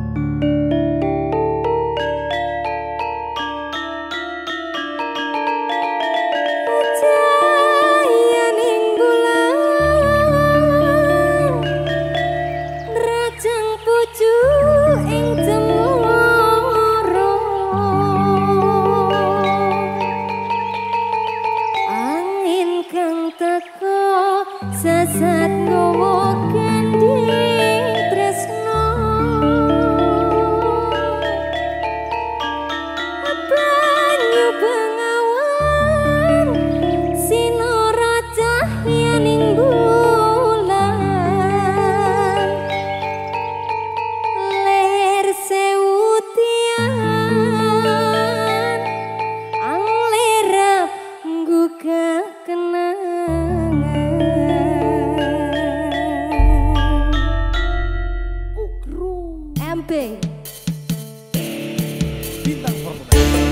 Sesat gowo kending tresno banyu bengawan sinara cahyaning bulan ler sewu tiang anglerap gugah MP Bintang Formula.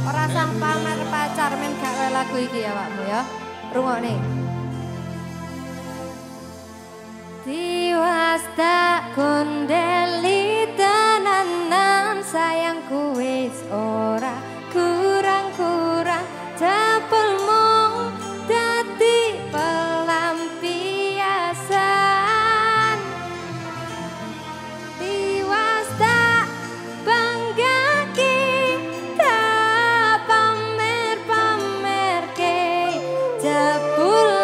Ora sang pamer pacar men gawe lagu iki ya Pakmu ya. Rungokne. Tiwas tak kondeli tenanan sayangku wis ora kurang-kurang cepelmu dadi pelampiasan. Tiwas tak banggaki tak pamer-pamerke jebul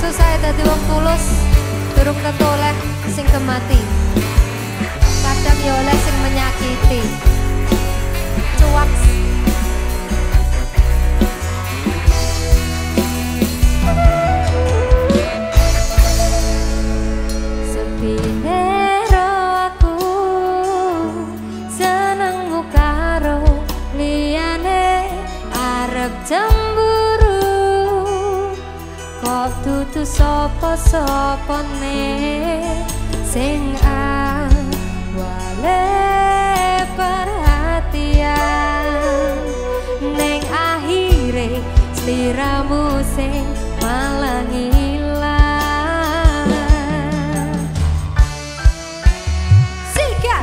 susah dadi wong tulus, durung tentu oleh sing kemati. Kadang ya oleh sing menyakiti. Cuak. Cemburu kok dudu sapa-sapane sing awale perhatian ning akhire sliramu sing malah ngilang. Sikat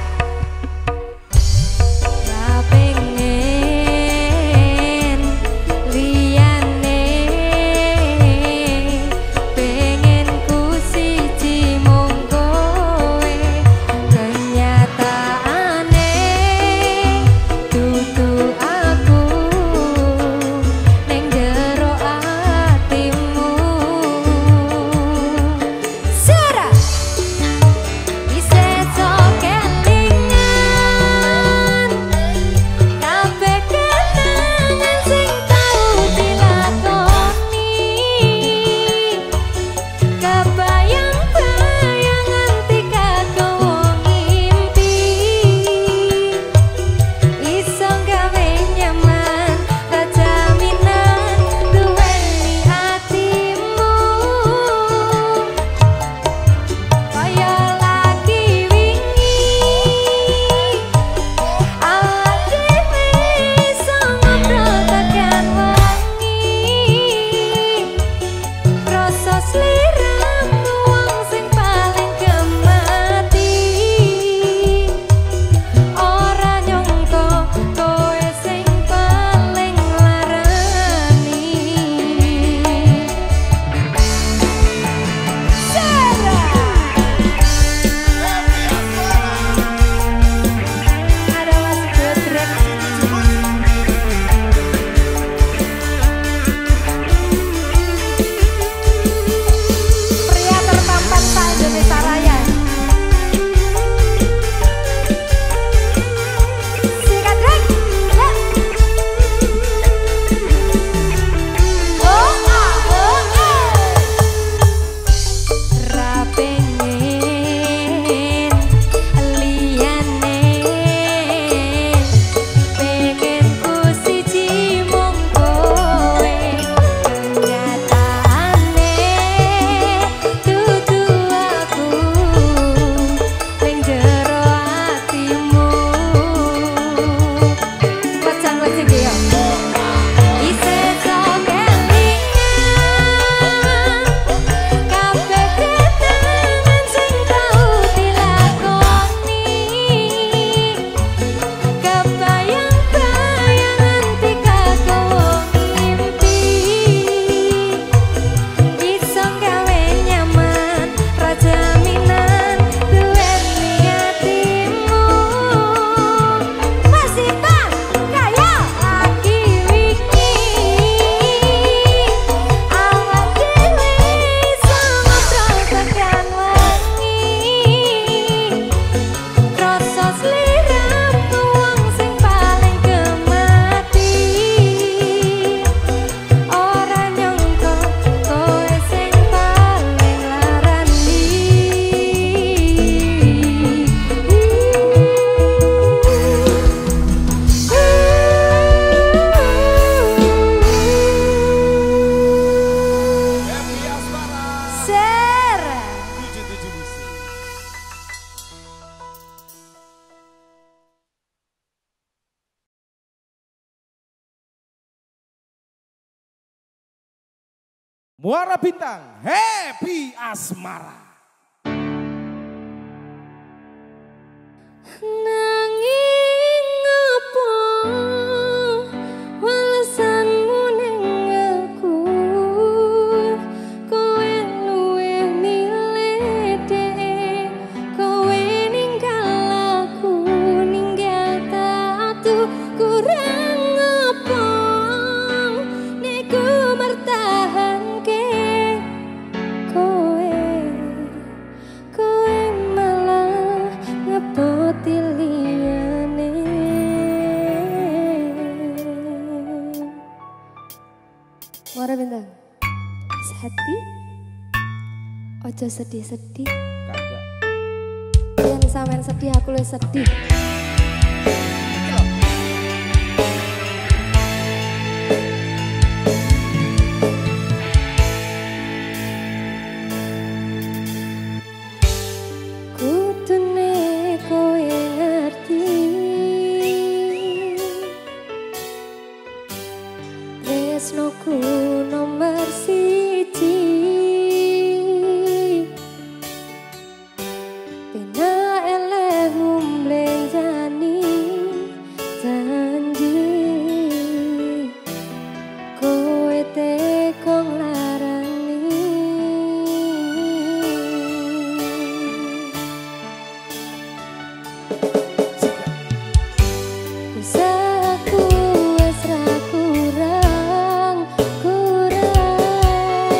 Muara Bintang, Happy Asmara. Nanging apa walesanmu ning aku, kowe luwih milih dhek, kowe ninggal aku, ninggal tatu kurang apa nek ku mertahanke Mora bintang. Hati. Ojo sedih-sedih. Kagak. Yang sampean sedih aku lu sedih. Kutune kowe ngerti. Tresnoku nomor siji. Pena eleh mblenjani janji. Kowe teko nglarani. Usahaku wis ra kurang.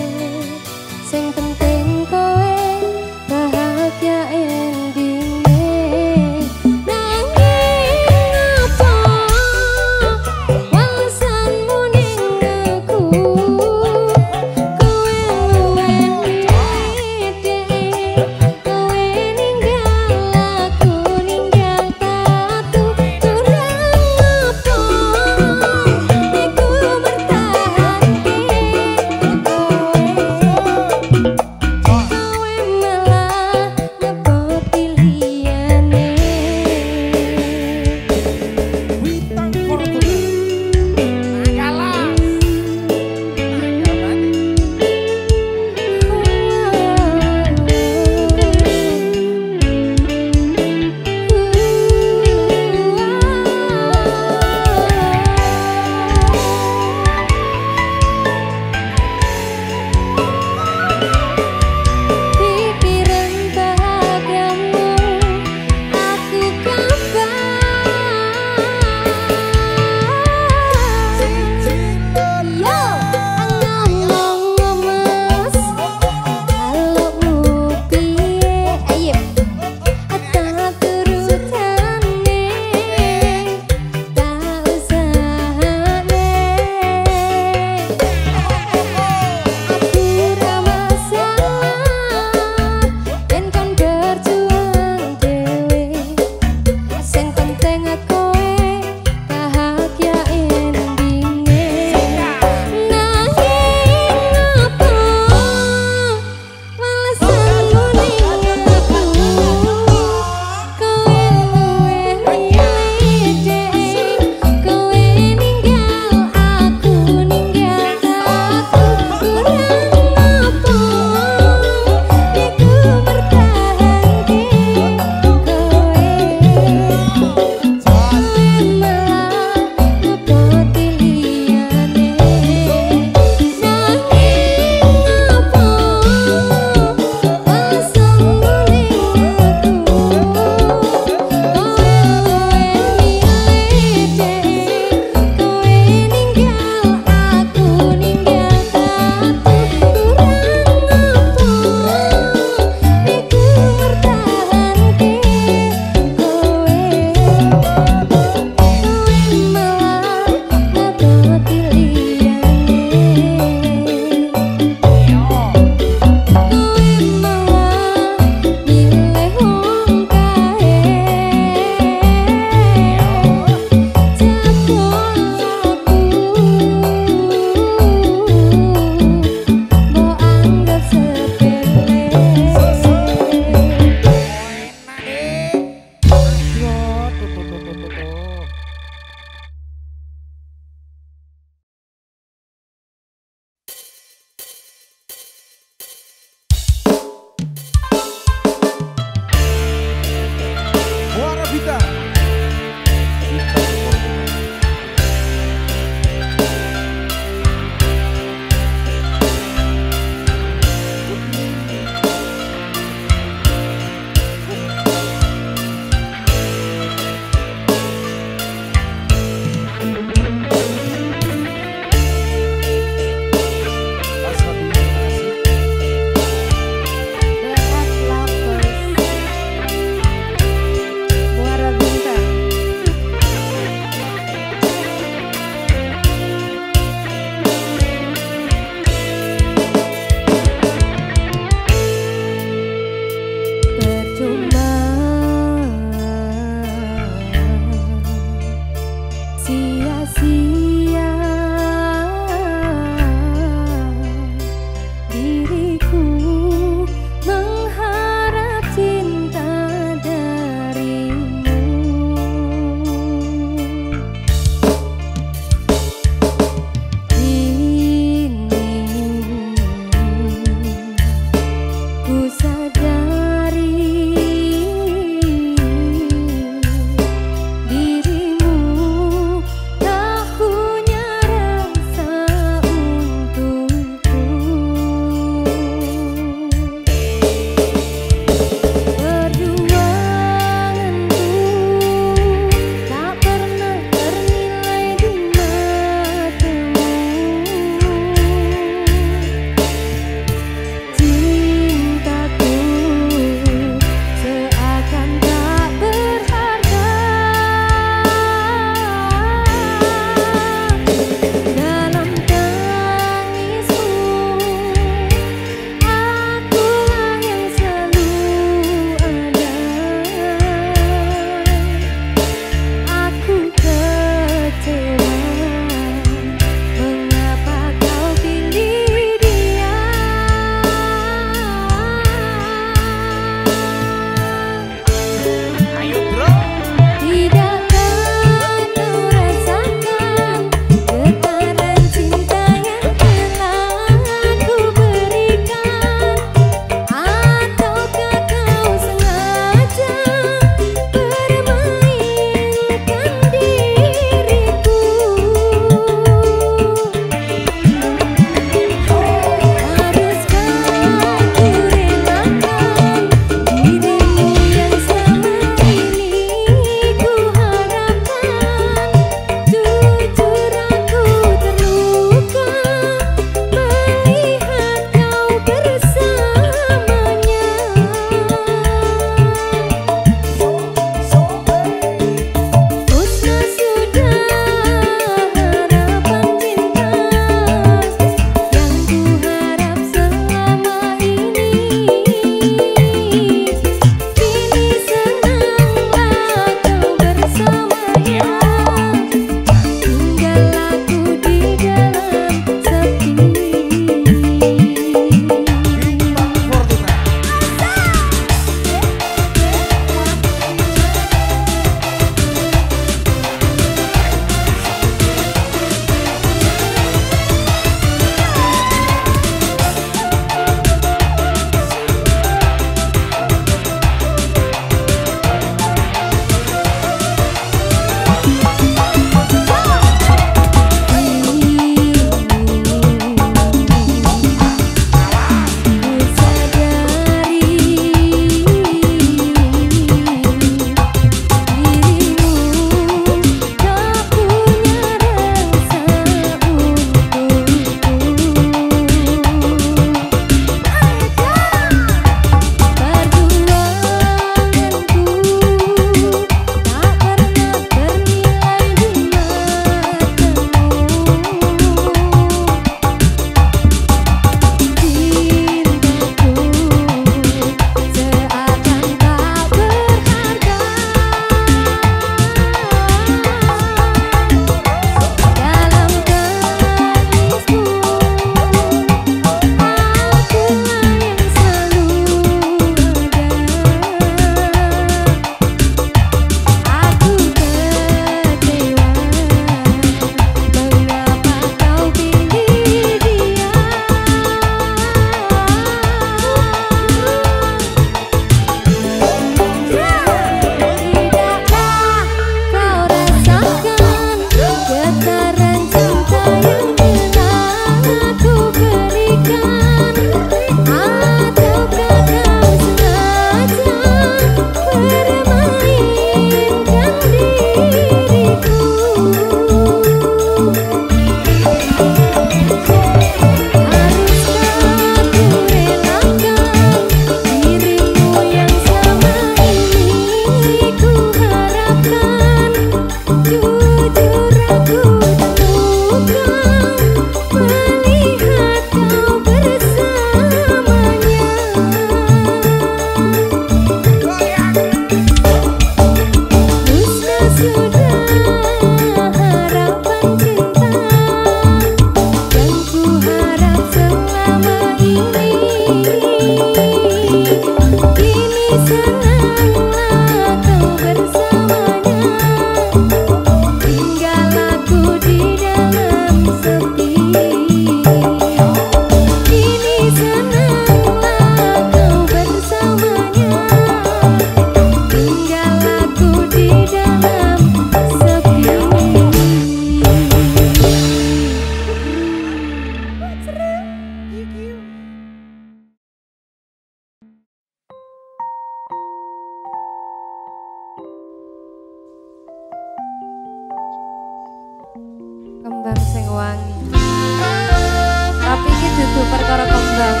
kembang sing wangi. Tapi iki dudu perkara kembang.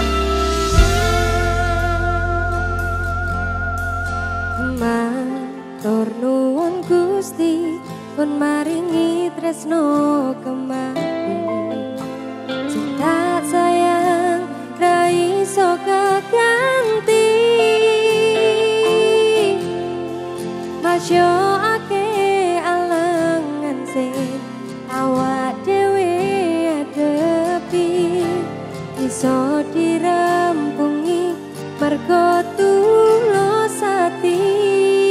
Matur nuwun Gusti pun maringi tresno kembali. Cinta sayang ra iso keganti. Masya ake alangan sing awak dhewe adepi iso dirampungi mergo tulus ati.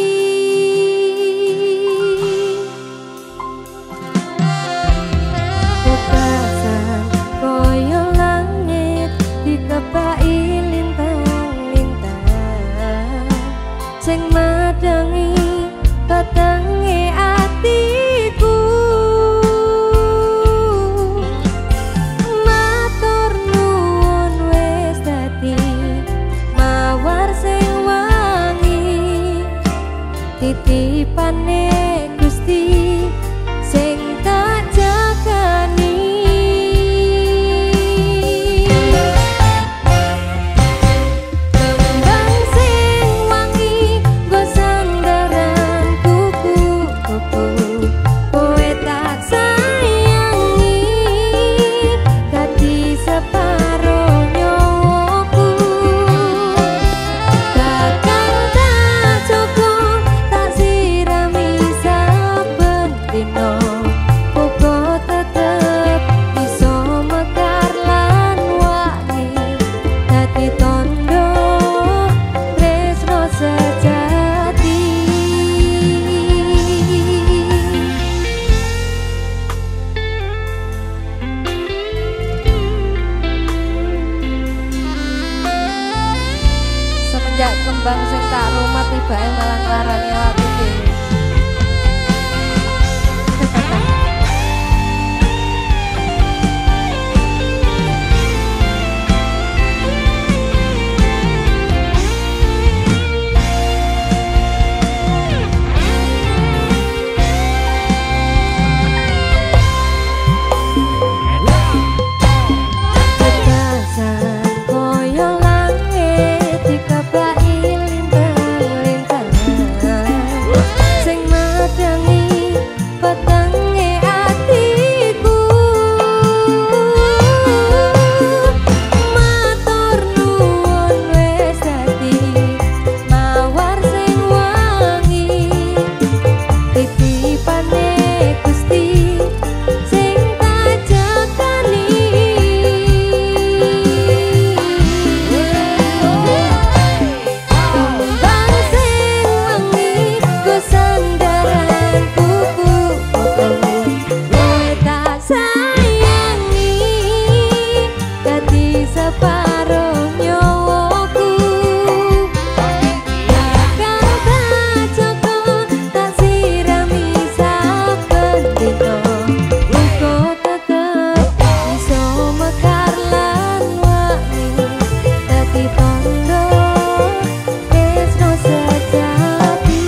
Bekasan koyo langit dikepai lintang-lintang sing madangi petenge atiku. Matur nuwun wis dadi mawar sing wangi titipane Gusti sing tak jagani. Kembang sing wangi nggo sandaran kuku-kuku kowe tak sayangi dadi separo nyawaku. Kakang tak cukup tak sirami saben dino uga tetep iso mekar lan wangi dadi tondo tresno sejati. Semenjak kembang sing tak rumah tibake malah nglarani awakku dhewe. Bekasan koyo langit dikepai lintang-lintang sing madangi petenge atiku. Matur nuwun wis dadi mawar sing wangi titipane Gusti sing tak jagani. Kembang sing wangi nggo sandaran kuku-kuku kowe tak sayangi dadi separo nyawaku. Kakang tak cukup tak sirami saben dino uga tetep iso mekar lan wangi dadi tondo tresno sejati.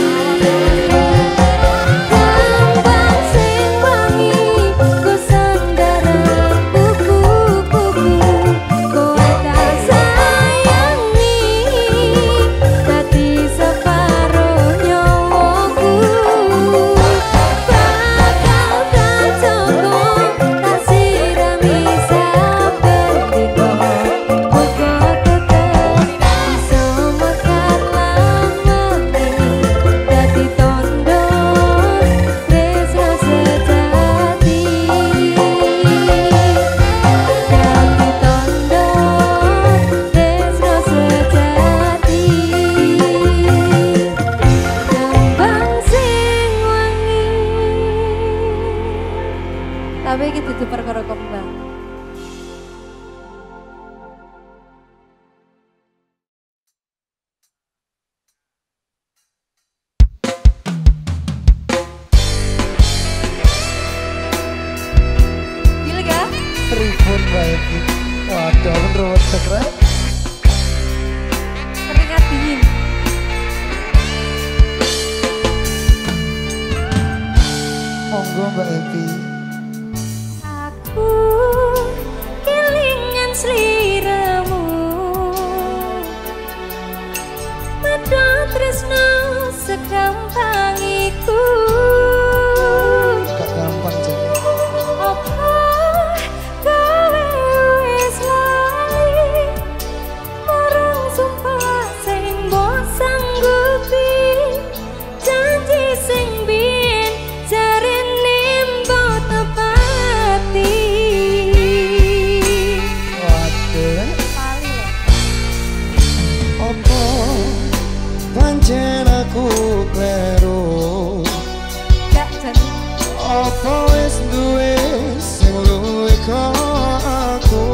Kembang sing wangi nggo sandaran kuku-kuku kowe tak sayangi dadi separo nyawaku. Bakal tak cukup tak sirami saben dino uga tetep iso mekar lan wangi dadi tondo tresno sejati. Dadi tondo tresno sejati. Kembang sing wangi. Tapi iki dudu perkara kembang. Gila gak? Pripun bae iki? Waduh, menurut sekret. Keringat dingin. Monggo Mbak Evi. kelingan sliramu medha tresno segampang iku Gak gampang sih. apa kowe wis lali marang sumpah sing mbok sanggupi janji sing biyen jarene mbok tepati Waduh. Pali loh. Apa pancen aku kleru? Gak jadi. Apa wis duwe sing luwih kok aku?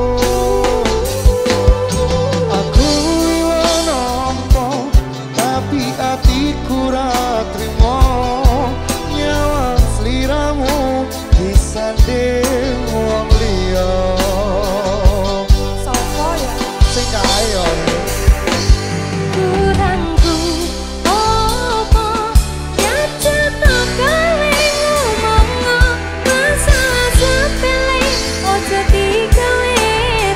Aku iwa nampa tapi atiku ra trimo nyawang sliramu disanding wong liya. Sopo ya? Sing kaya kurangku opo nyacetno kowe ngomong masalah sepele ojo digawe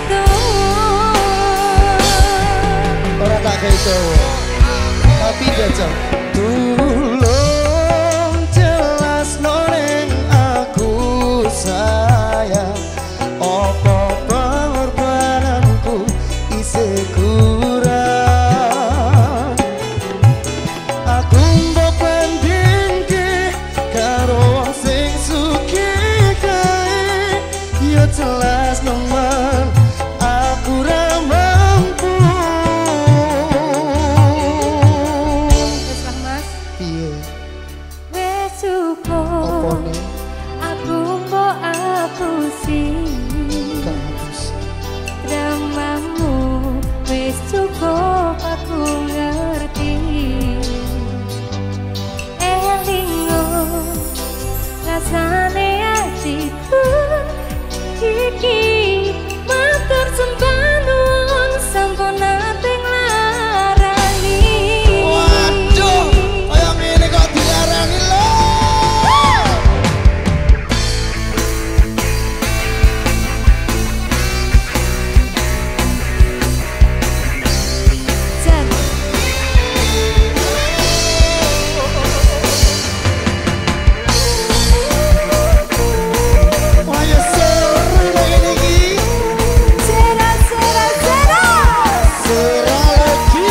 ora tak keto tapi jajal tulung jelas ning aku sayang apa pengorbananku isih kurang aku mbok bandingke karo wong sing sugih kae ya jelas nemen aku ra mampu. Wis lah Mas. Piye wis cukup opone aku mbok apusi gak habis dramamu wis cukup aku ngerti elingo rasane atiku iki matur sembah nuwun sampun nate nglarani waduh kaya ngene kok dilarani lho. Jan Wah ya seru ngene iki. Zera zera zera Sera lagi.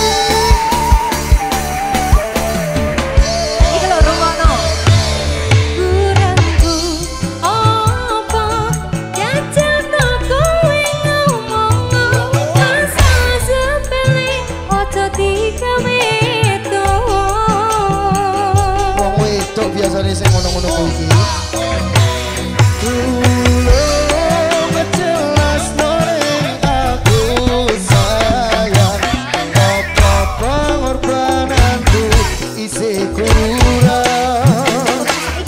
Iki lho rungokno. kurangku opo nyacetno kowe ngomong masalah sepele ojo digawe Wong wedok biasane sing ngono-ngono kuwi iki. Tulung jelas ning aku sayang apa pengorbananku isih kurang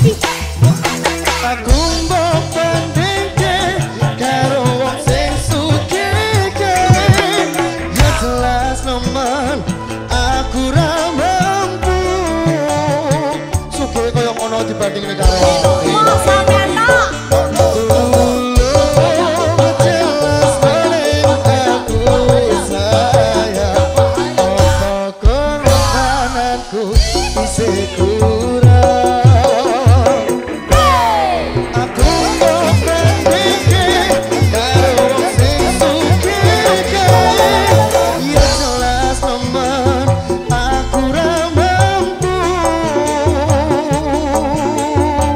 aku mbok bandingke karo wong sing sugih kae ya jelas nemen aku ra mampu sugih kaya ngono dibandingne karo Sampeyan tok. tulung jelas ning aku sayang apa korbananku isih kurang aku mbok bandingke karo wong sing sugih kae ya jelas nemen aku ra mampu.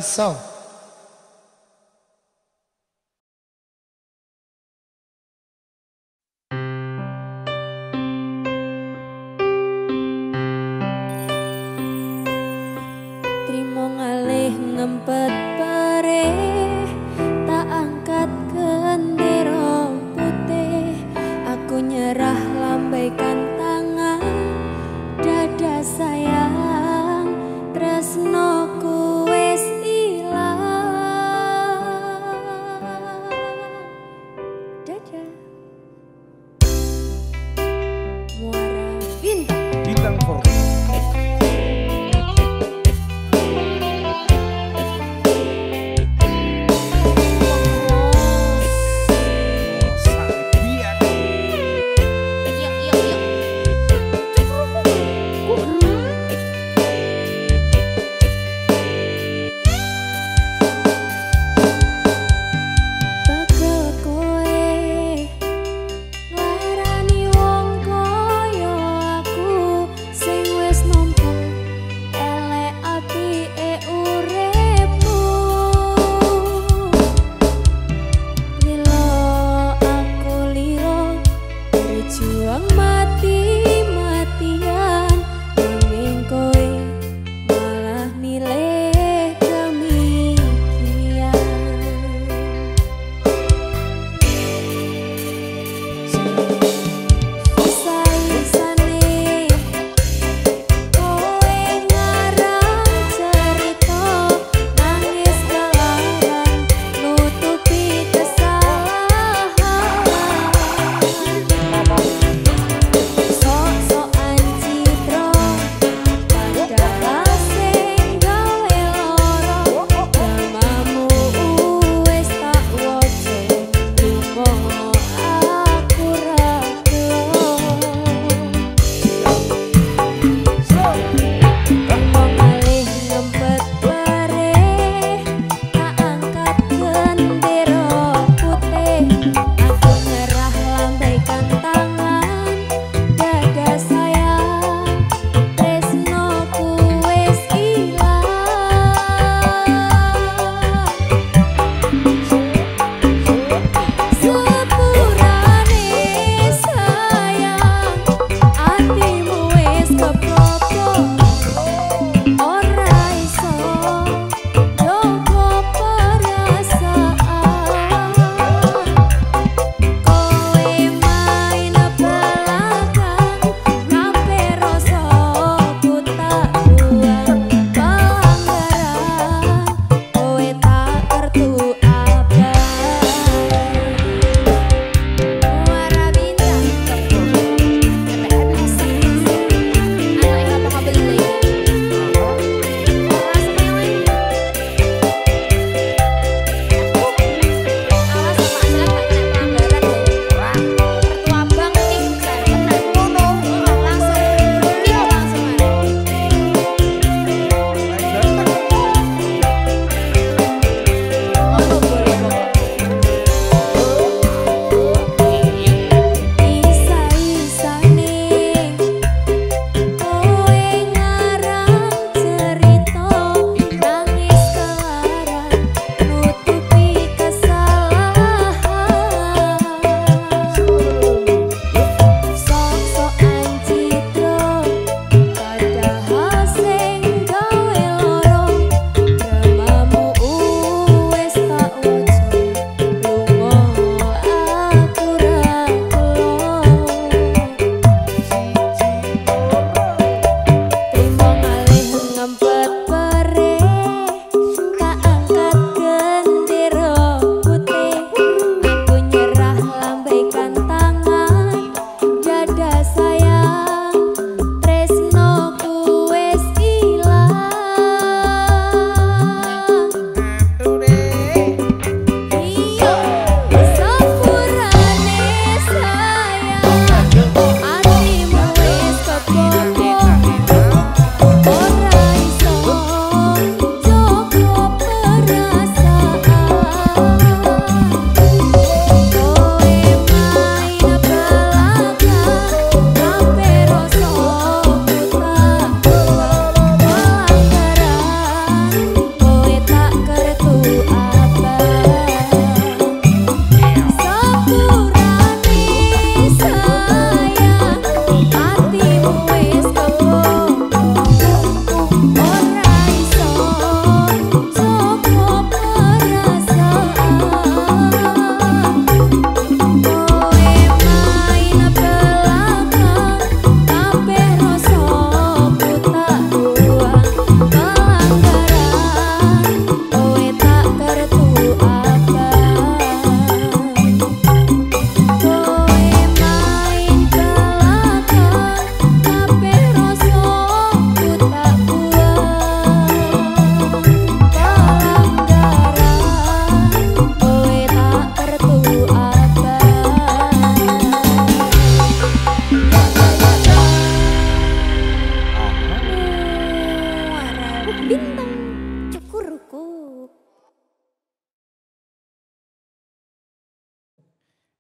Song. Trimo ngalih ngempet pare, tak angkat gendera putih. Aku nyerah lambaikan tangan, dada sayang, tresnoku wis ilang.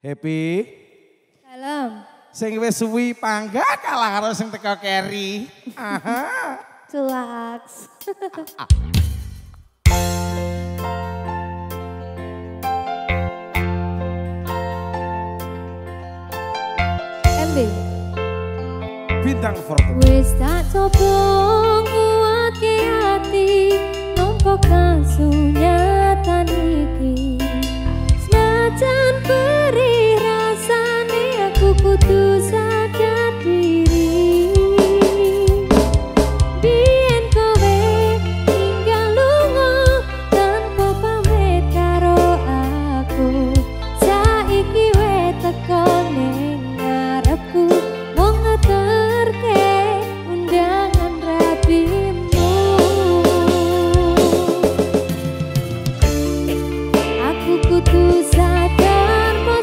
Happy. Salam. Sing wis suwi pangga kalah karo sing teko keri. Aha. Culaks. MB. Bintang Fortune. Wis tak coba nguatke ati nampa kasunyatan iki. Senajan perih rasane aku kudu sadar diri. Biyen kowe tinggal lunga tanpa pamit karo aku. Saiki we teko ning ngarepku wong ngeterke undangan rapimu. Aku kudu sadar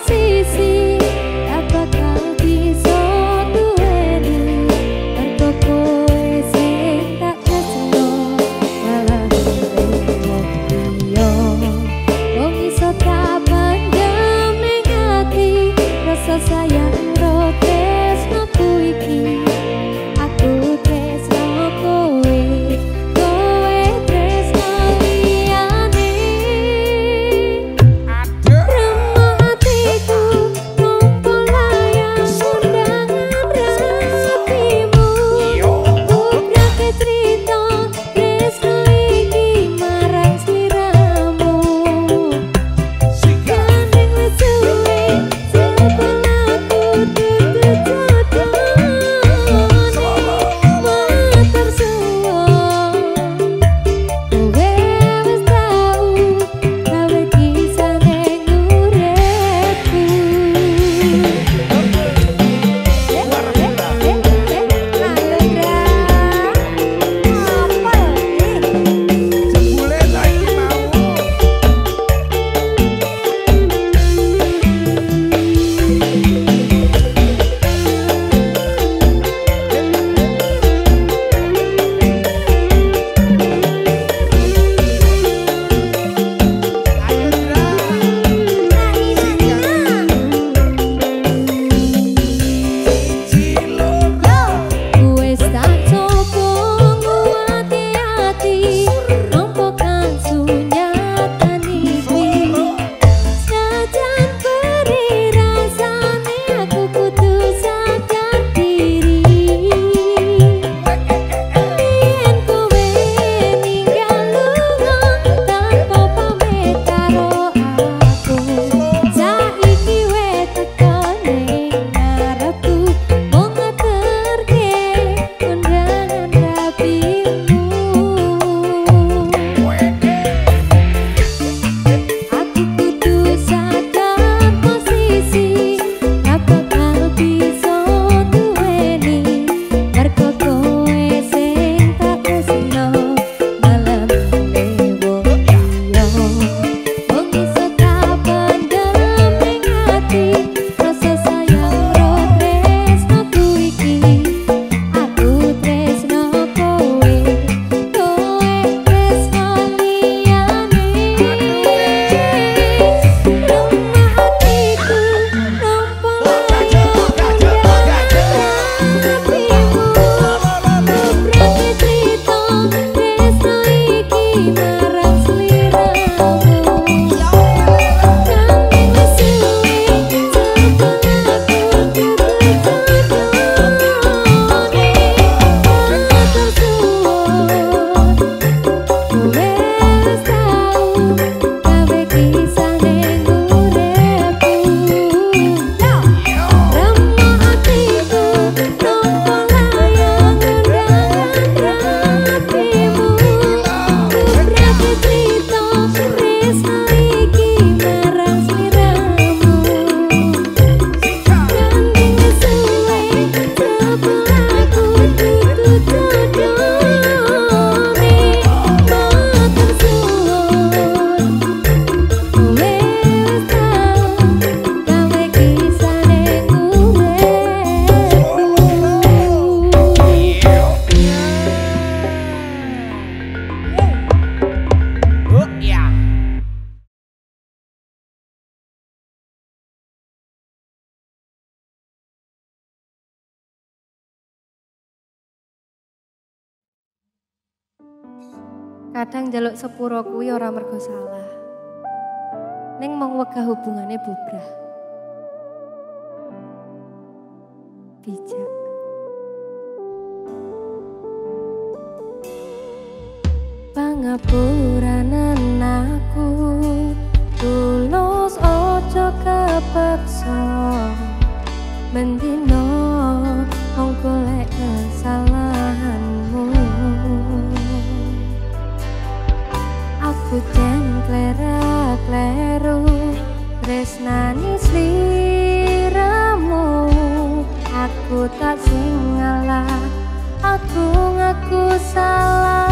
Kadang njaluk sepuro kuwi ora mergo salah. Ning mung wegah hubungane bubrah. Bijak. Pangapuranen aku tulus ojo kepeksa mendino wong golek kesalahanmu. Aku jen klera-kleru tresnani sliramu. Aku tak sing ngalah, aku ngaku salah.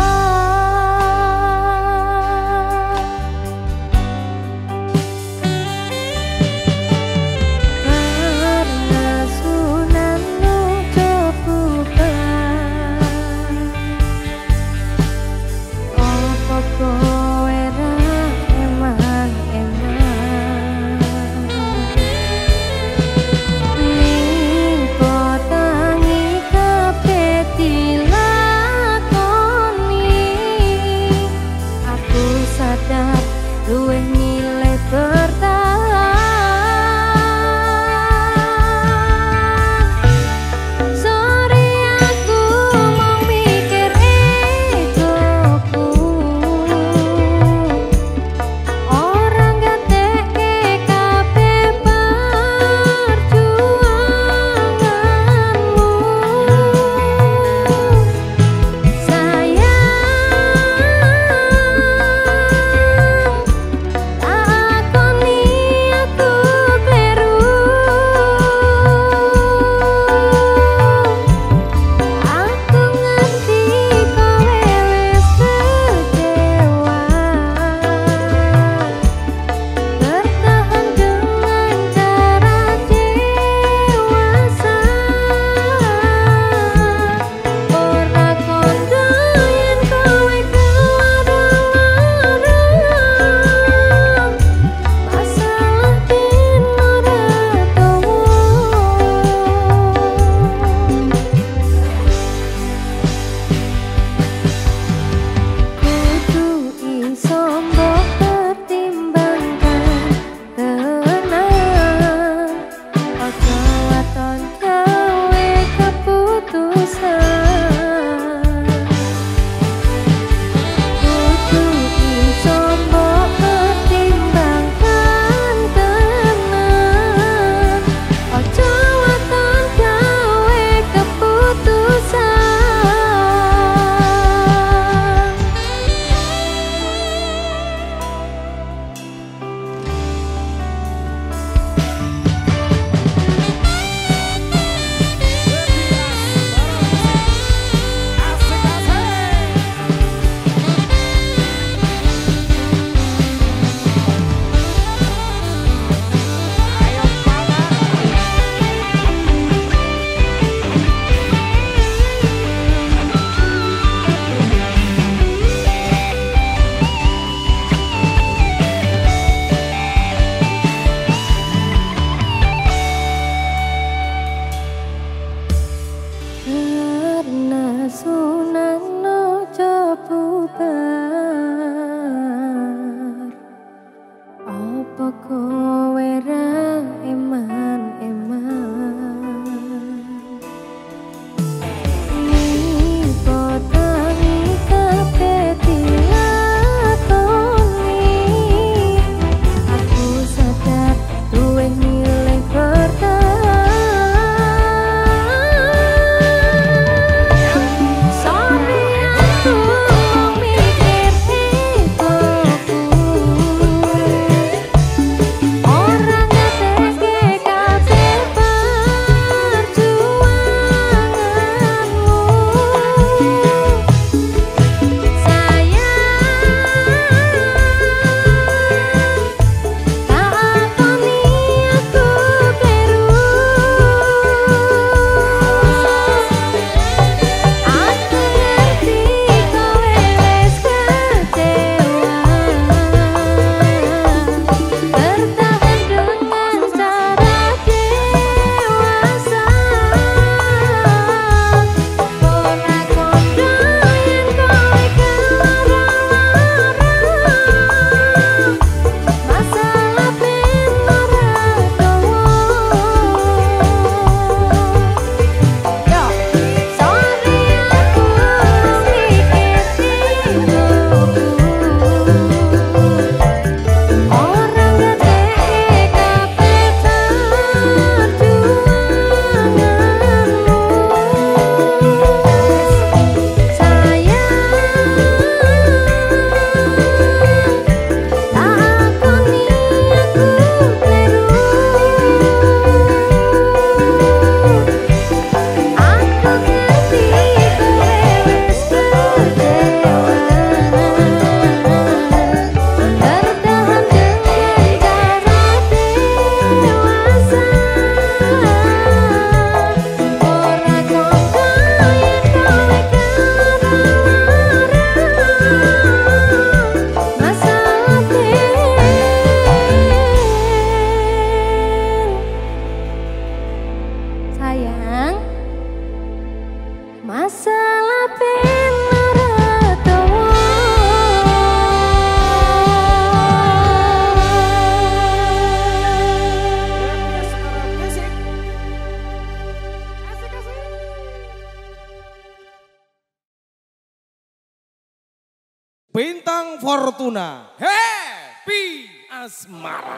Bintang Fortuna, Happy Asmara.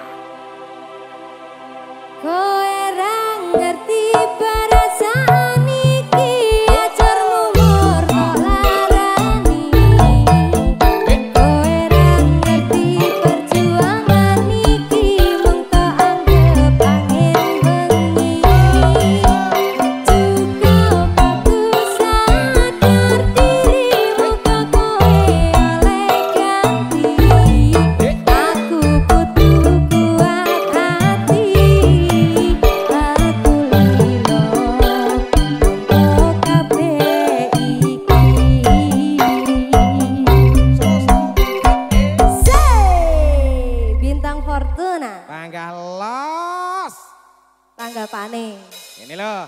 Kowe ra ngerti perasaan iki ajarmu murno larani. Kowe ra ngerti perjuangan iki mung tok anggap angin bengi. Cukup aku sadar diri muka kowe oleh ganti. Aku kudu kuat hati. Aku lilo untuk kabeh iki. Say, Bintang Fortuna Tanggal los. tanggapane. Ini loh.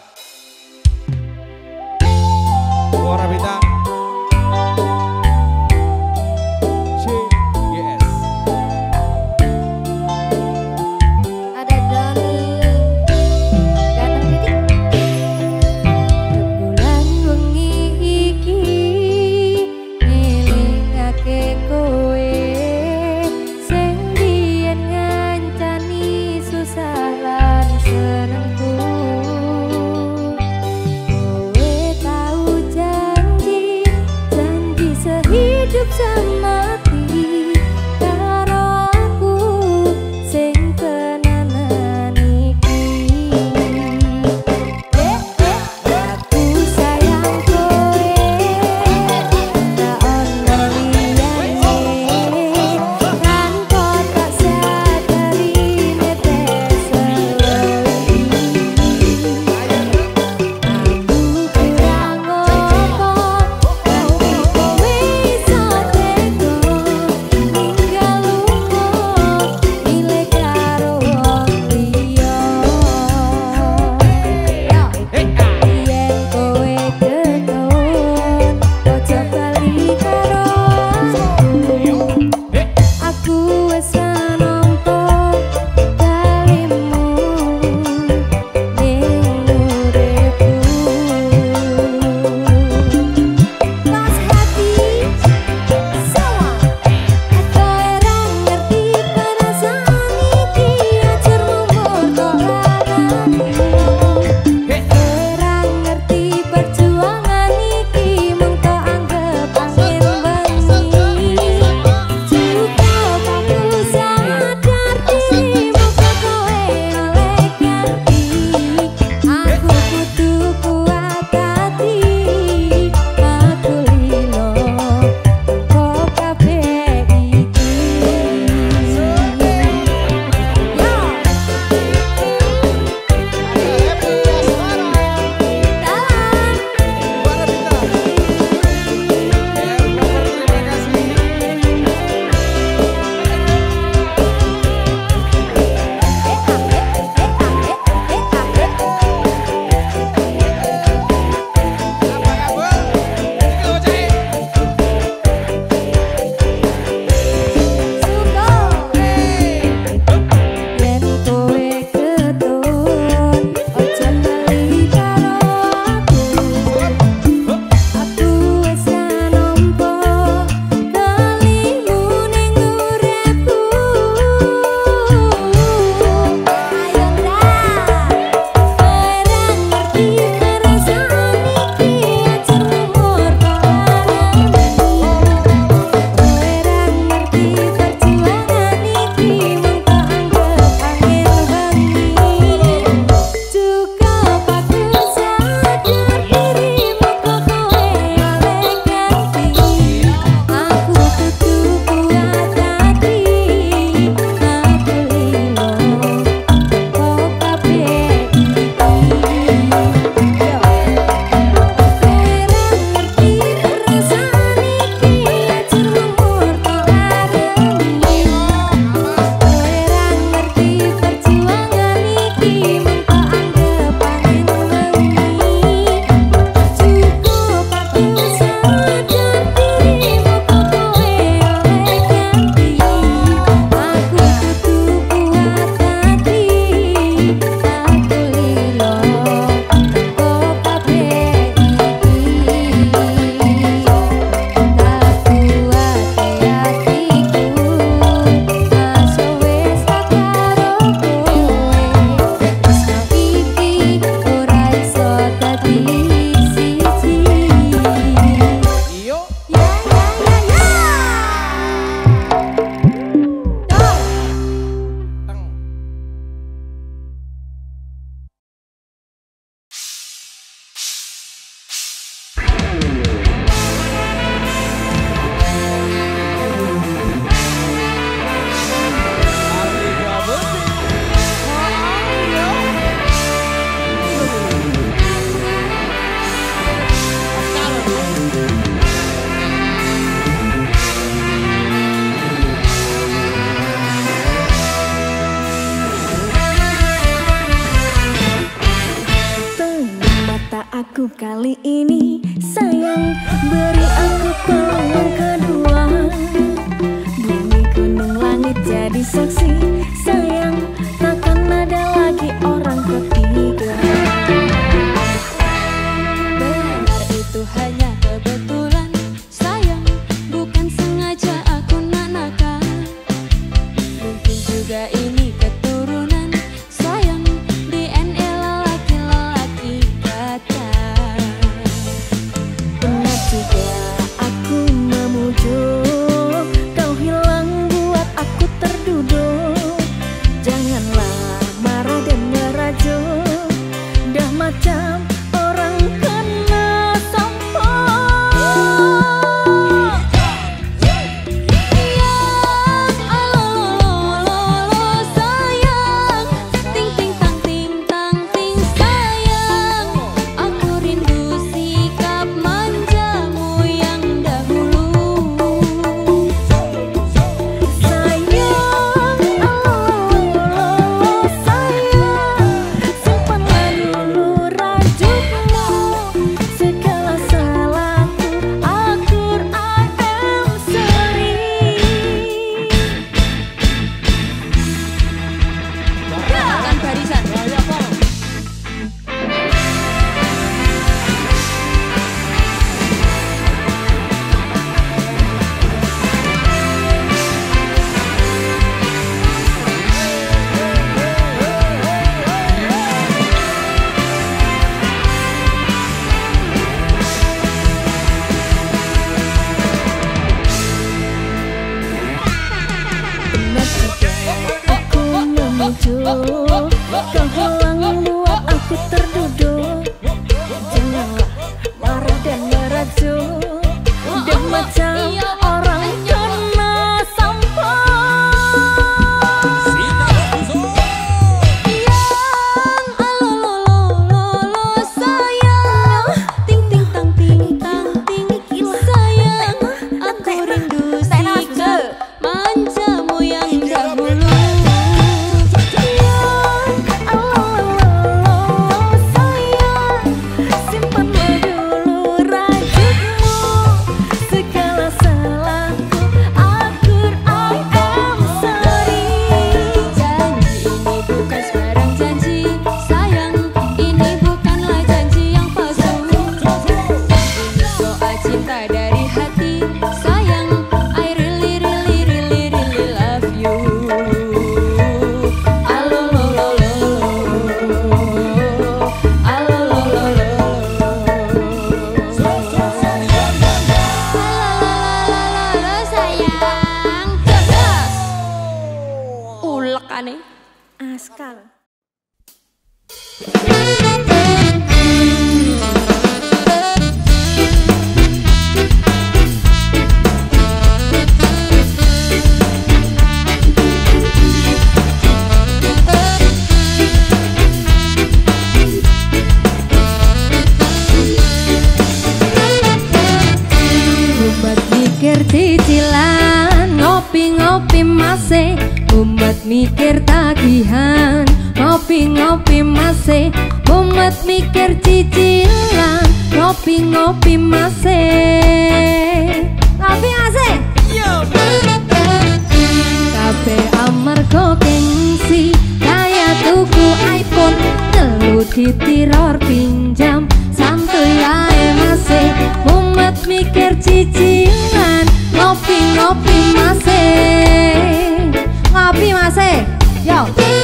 Suara bintang. CGS. Ada Doni datang titik. Rembulan wengi iki ngelingake kowe sing biyen ngancani susah lan senengku. Kowe tau janji sehidup semati karo aku sing tenanan iki. Aku sayang kowe ra ono liyane lan kok tak sadari netes sewengi. Aku kurang opo nganti kowe iso tega aku kali ini sayang, beri aku peluang kedua. Bumi gunung langit jadi saksi, sayang, takkan ada lagi orang ketiga. Benar itu hanya kebetulan, sayang, bukan sengaja aku nakal. Mungkin juga ini keturunan, sayang, DNA lelaki-lelaki kata. Benar juga aku memujuk, kau hilang buat aku terduduk. Janganlah marah dan merajuk, dah macam orang kena sampah. Sayang, ting ting tang ting tang ting sayang, aku rindu sikap manjamu yang dahulu. Sayang, simpanlah dulu rajutmu. Segala salahku akur I am sorry. Kan barisan. Benar juga aku memujuk, kau hilang buat aku terduduk. Janganlah marah dan merajuk, dah macam orang kena sampah. Sayang, ting ting tang ting tang ting sayang, aku rindu sikap manjamu yang dahulu. Sayang, simpanlah dulu rajutmu. Segala salahku akur I am sorry. Janji ini bukan sembarang janji, sayang, ini bukanlah janji yang palsu. Ini soal cinta dari hati, sayang, I really really really really love you. Alolololo, alolololo. Lalalala sayang, gas. Ulek aneh. Askal. Umat mikir cicilan, ngopi-ngopi masih. Umat mikir tagihan, ngopi-ngopi masih. Umat mikir cicilan, ngopi-ngopi masih. Ngopi masih. Kabeh amarga gengsi, kaya tuku iPhone, telu ditiror pinjam, santuy ae masih. Umat mikir cicilan, ngopi-ngopi masih. Ngopi masih. Yo.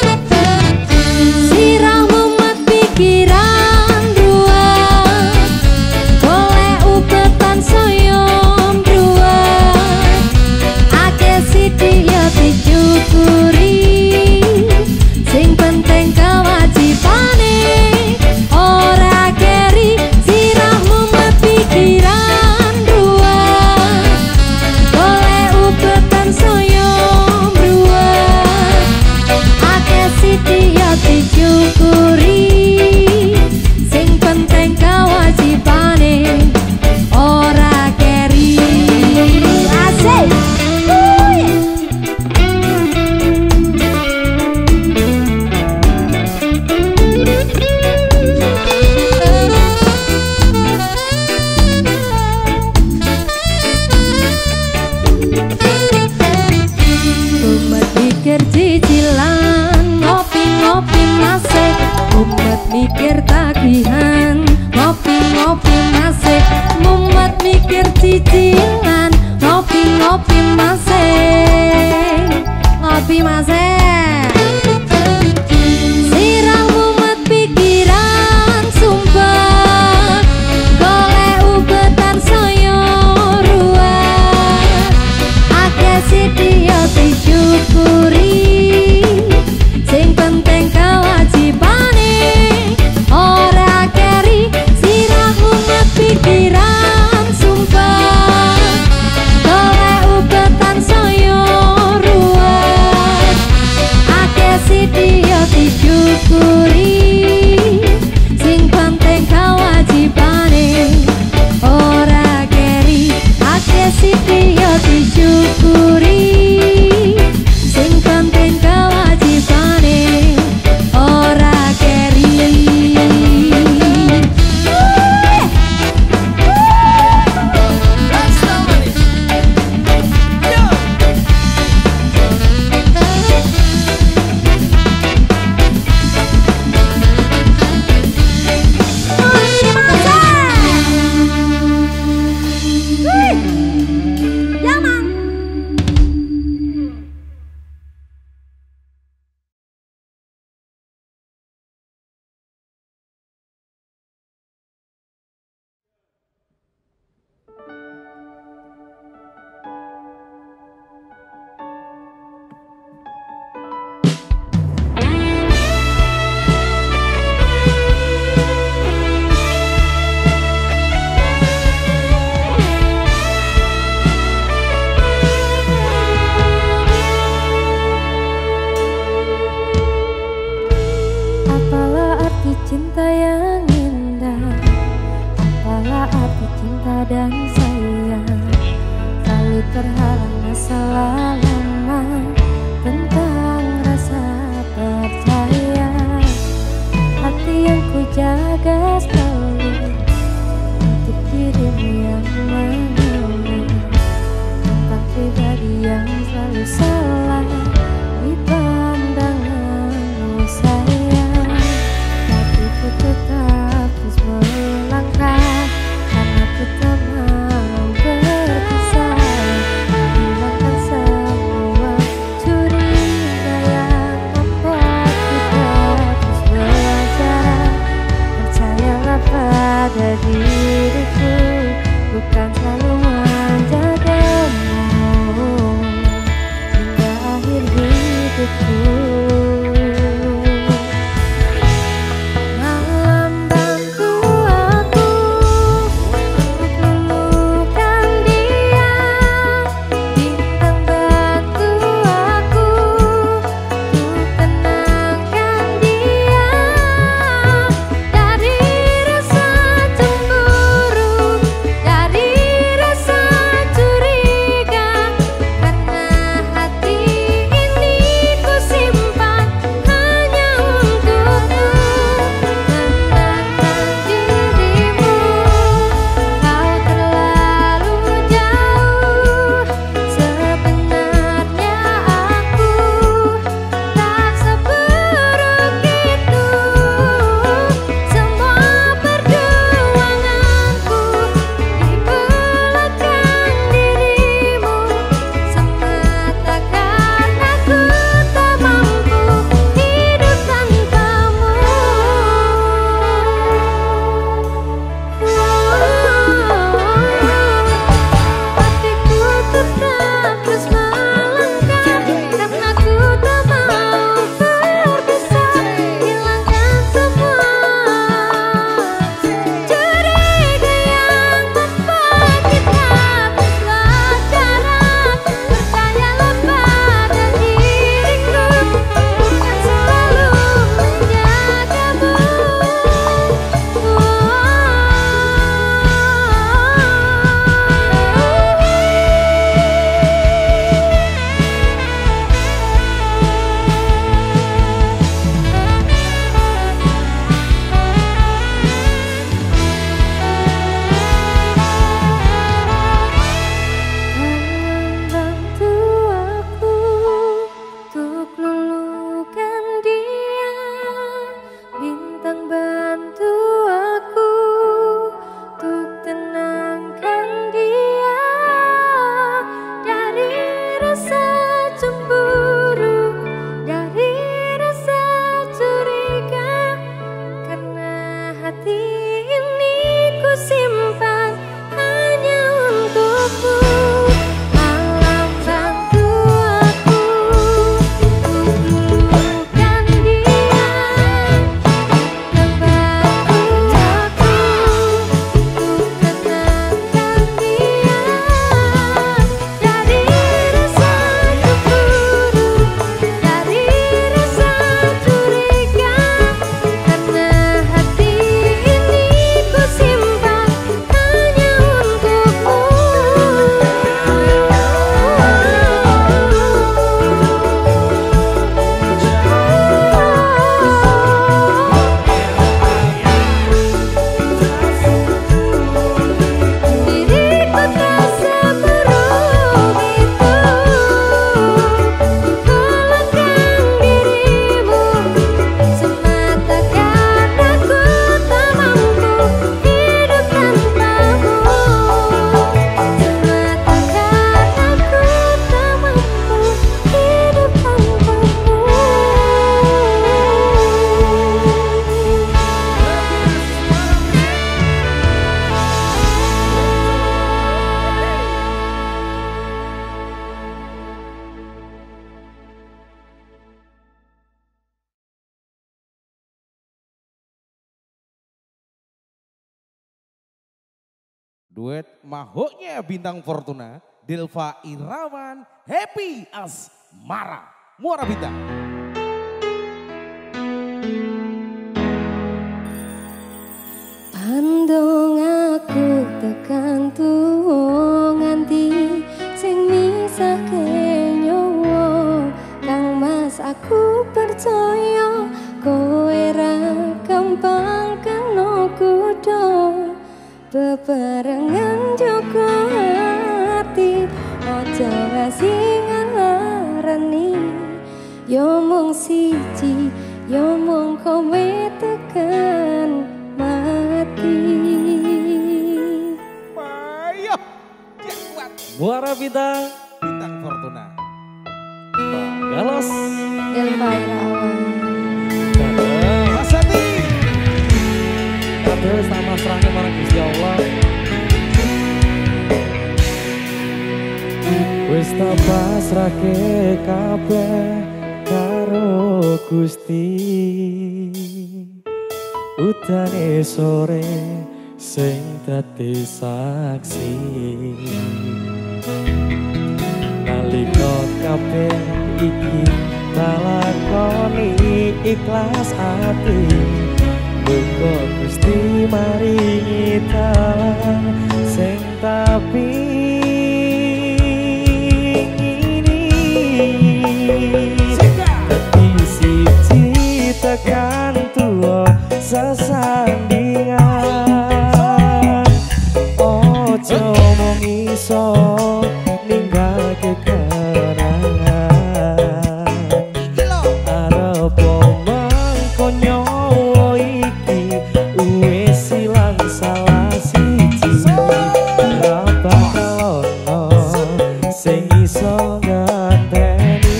Sirah umat pikiran ruwet, golek ubetan soyom ruwet. Akeh sithik ya disyukuri, sing penting kewajibane ora keri. Sirah umat pikiran ruwet, golek ubetan soyom ruwet. Akeh sithik ya disyukuri. mikir tagihan, ngopi-ngopi masih mumet mikir cicilan, ngopi-ngopi masih, ngopi masih. Sirah mumet pikiran sumpah, golek ubetan saya ruwet, akeh sithik disyukuri, sing penting kewajibane ora keri. Sirah mumet pikiran sumpah, golek ubetan saya ruwet, hati ini ku simpan hanya untukmu. Malam bantu aku bukan dia, dan bantu aku tenangkan dia dari rasa cemburu, dari rasa curiga, karena hati ini ku simpan hanya untukmu. Diriku tak seburuk itu, kulangkan dirimu semata karena ku tak mampu hidup tanpamu. Semata karena ku tak mampu hidup tanpamu. Duet mahoknya bintang Fortuna, Delva Irawan, Happy Asmara, Muara Bintang. Pandong aku tekan tuwa nganti sing misahke nyawa. Kang Mas aku percaya kowe ra gampang kena kuda. Bebarengan jaga hati, ojo ngasih ngarani. Yo mung siji, yo mung kowe tekan mati. Ayo, dia kuat. Muara Bintang, Bintang Fortuna. Galos. Delva Irawan. Mas Hati. Terus sama serangnya marang Gusti Allah. Wis tak pasrahke kabeh karo Gusti. Udane sore sing dadi saksi. Nalika kabeh iki talakoni ikhlas ati. Muga Gusti maringi dalan sing tapi ini dadi siji tekan tuwa sesandingan. Ojo mung iso ninggalke kenangan. Arep mangko nyawa iki wis ilang salah siji. Ra bakal ono sing iso ngenteni.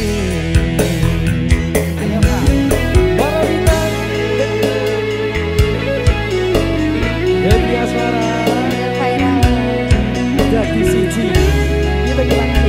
Happy Asmara Delva Irawan. dadi siji. Kita lagi.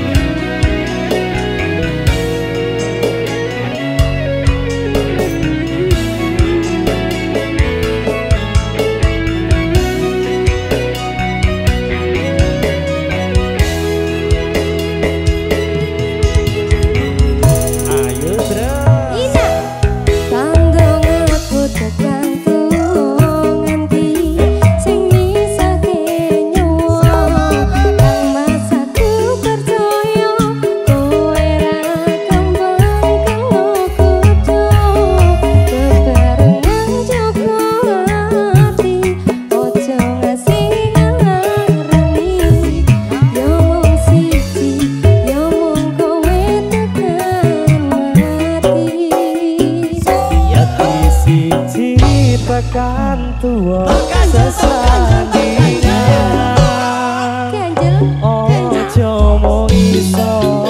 Ayo terus. Ina. Pandong aku tekan tuwa nganti sing misahke nyawa. Kang Mas aku percaya kowe ra gampang kena kuda. Bebarengan jaga hati, ojo ngasih ngarani. Yo mung siji, yo mung kowe tekan mati. Yati siji tekan tuwa sesandingan. Ganjel, Ojo mung iso